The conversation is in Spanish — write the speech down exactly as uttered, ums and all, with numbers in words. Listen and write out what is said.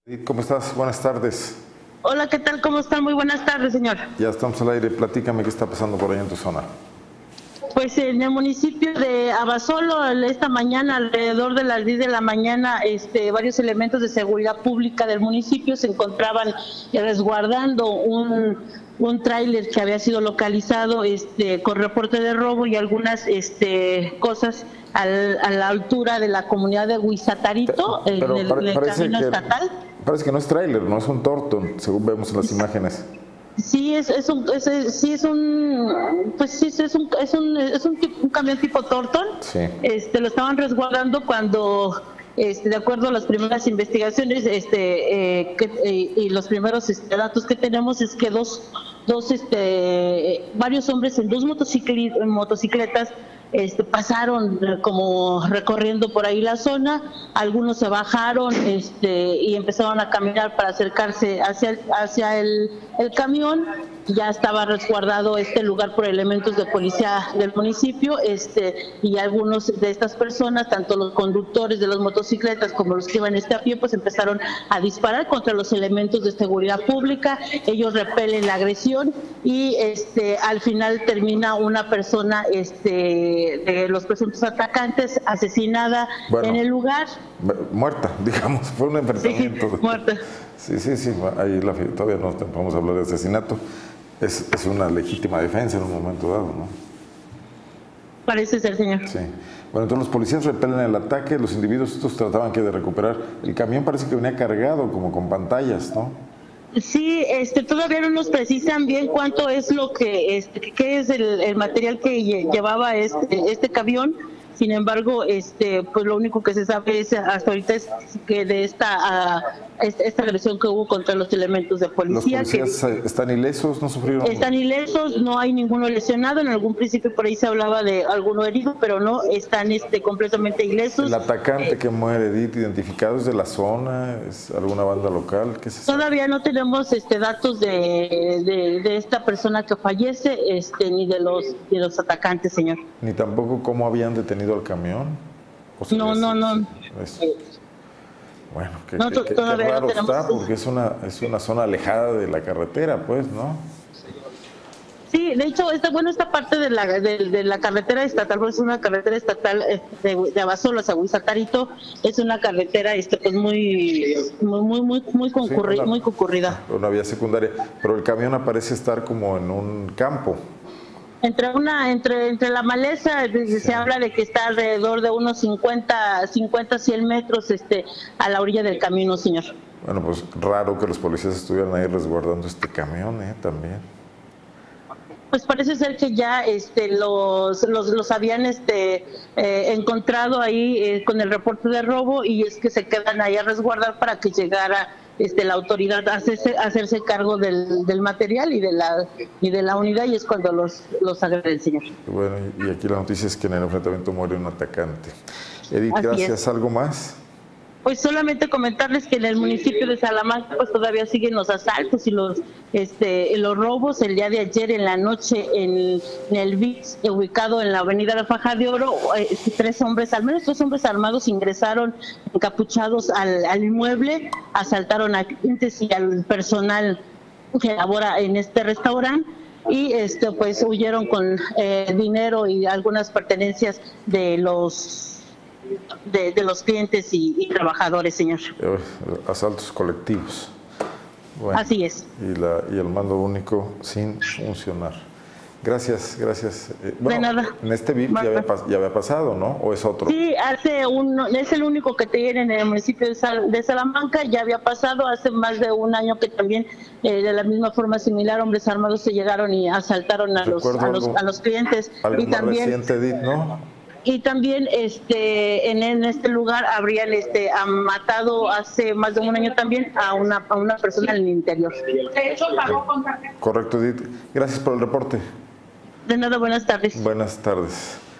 ¿Cómo estás? Buenas tardes. Hola, ¿qué tal? ¿Cómo están? Muy buenas tardes, señor. Ya estamos al aire. Platícame qué está pasando por ahí en tu zona. Pues en el municipio de Abasolo, esta mañana, alrededor de las diez de la mañana, este, varios elementos de seguridad pública del municipio se encontraban resguardando un, un tráiler que había sido localizado este, con reporte de robo y algunas este, cosas al, a la altura de la comunidad de Huizatarito, en Pero el, pare, en el camino que, estatal. Parece que no es tráiler, no es un Torton, según vemos en las imágenes. Sí, es, es un, es, sí es un, pues sí, es un, es un, es un, tipo, un camión tipo Torton. Sí. Este, lo estaban resguardando cuando, este, de acuerdo a las primeras investigaciones, este, eh, que, eh, y los primeros este, datos que tenemos es que dos, dos, este, varios hombres en dos motocicletas, motocicletas Este, pasaron como recorriendo por ahí la zona, algunos se bajaron este, y empezaron a caminar para acercarse hacia el, hacia el, el camión. Ya estaba resguardado este lugar por elementos de policía del municipio este, y algunos de estas personas, tanto los conductores de las motocicletas como los que iban este a pie, pues empezaron a disparar contra los elementos de seguridad pública. Ellos repelen la agresión y este, al final termina una persona este, de los presuntos atacantes asesinada bueno, en el lugar. Muerta, digamos, fue un enfrentamiento. Sí, muerta. Sí, sí, sí, ahí la, todavía no podemos hablar de asesinato. Es, es una legítima defensa en un momento dado, ¿no? Parece ser, señor. Sí. Bueno, entonces los policías repelen el ataque, los individuos estos trataban que de recuperar. El camión parece que venía cargado, como con pantallas, ¿no? Sí, este, todavía no nos precisan bien cuánto es lo que, este, qué es el, el material que llevaba este, este camión. Sin embargo, este, pues lo único que se sabe es hasta ahorita es que de esta, uh, esta agresión que hubo contra los elementos de policía. ¿Los policías que están ilesos? ¿No sufrieron? Están ilesos, no hay ninguno lesionado. En algún principio por ahí se hablaba de alguno herido, pero no, están este, completamente ilesos. ¿El atacante eh, que muere, Edith, identificado es de la zona? ¿Es alguna banda local? ¿Qué se Todavía sabe? no tenemos este, datos de, de, de esta persona que fallece, este, ni de los, de los atacantes, señor. Ni tampoco cómo habían detenido al camión. O sea, no, no, no. Es, bueno, que, no, que, que raro no está, porque es una, es una zona alejada de la carretera, pues, ¿no? Sí, de hecho, esta, bueno, esta parte de la, de, de la carretera estatal, pues es una carretera estatal de, de Abasolo a Huizatarito, es una carretera este, pues muy, muy, muy, muy, muy, concurri, sí, una, muy concurrida. Una vía secundaria, pero el camión aparece estar como en un campo. Entre una, entre, entre la maleza, sí. Se habla de que está alrededor de unos cincuenta, cien metros este, a la orilla del camino, señor. Bueno, pues raro que los policías estuvieran ahí resguardando este camión, ¿eh? También. Pues parece ser que ya este, los, los, los habían este, eh, encontrado ahí eh, con el reporte de robo y es que se quedan ahí a resguardar para que llegara este, la autoridad a hacerse, a hacerse cargo del, del material y de la y de la unidad y es cuando los, los agreden, señor. Bueno, y aquí la noticia es que en el enfrentamiento muere un atacante. Edith, Así gracias. Es. ¿Algo más? Pues solamente comentarles que en el municipio de Salamanca pues todavía siguen los asaltos y los este los robos. El día de ayer en la noche en, en el V I X ubicado en la avenida La Faja de Oro, eh, tres hombres, al menos tres hombres armados ingresaron encapuchados al, al inmueble, asaltaron a clientes y al personal que labora en este restaurante y este pues huyeron con eh, dinero y algunas pertenencias de los De, de los clientes y, y trabajadores, señor. Asaltos colectivos. Bueno, así es. Y, la, y el mando único sin funcionar. Gracias, gracias. Bueno, de nada. En este V I P ya había, ya había pasado, ¿no? ¿O es otro? Sí, hace un, es el único que tienen en el municipio de, Sal, de Salamanca, ya había pasado hace más de un año que también eh, de la misma forma similar hombres armados se llegaron y asaltaron a, los, a, los, a los clientes. Algo y más también, reciente, Edith, ¿no? Y también este en, en este lugar habrían este han matado hace más de un año también a una a una persona en el interior. De hecho, pagó con tarjeta. Correcto, Edith. Gracias por el reporte. De nada, buenas tardes. Buenas tardes.